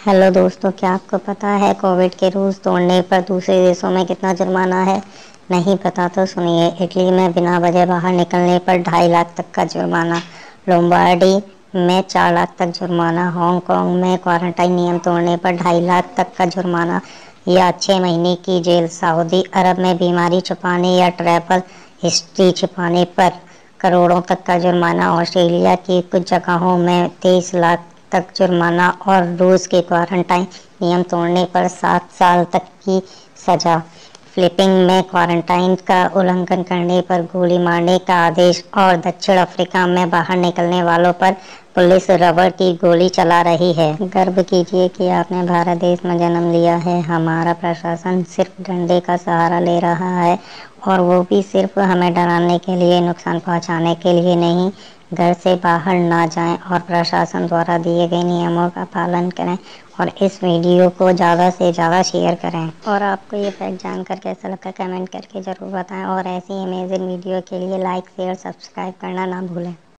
Hello दोस्तों, क्या आपको पता है कोविड के रूल्स तोड़ने पर दूसरे देशों में कितना जुर्माना है? नहीं पता तो सुनिए। इटली में बिना वजह बाहर निकलने पर 2.5 लाख तक का जुर्माना, लोम्बार्डी में 4 लाख तक जुर्माना, हांगकांग में क्वारंटाइन नियम तोड़ने पर 2.5 लाख तक का जुर्माना या 6 महीने की जेल, सऊदी अरब में बीमारी छुपाने या ट्रैवल हिस्ट्री छिपाने पर करोड़ों तक का जुर्माना, ऑस्ट्रेलिया की कुछ जगहों में 23 लाख तक जुर्माना और रूस के क्वारंटाइन नियम तोड़ने पर 7 साल तक की सजा, फिलीपींस में क्वारंटाइन का उल्लंघन करने पर गोली मारने का आदेश और दक्षिण अफ्रीका में बाहर निकलने वालों पर पुलिस रबर की गोली चला रही है। गर्व कीजिए कि आपने भारत देश में जन्म लिया है। हमारा प्रशासन सिर्फ डंडे का सहारा ले रहा है, और वो भी सिर्फ हमें डराने के लिए, नुकसान पहुंचाने के लिए नहीं। घर से बाहर ना जाएं और प्रशासन द्वारा दिए गए नियमों का पालन करें, और इस वीडियो को ज़्यादा से ज़्यादा शेयर करें। और आपको ये फैक्ट जानकर कैसा लगा कमेंट करके ज़रूर बताएं, और ऐसी अमेजिंग वीडियो के लिए लाइक शेयर सब्सक्राइब करना ना भूलें।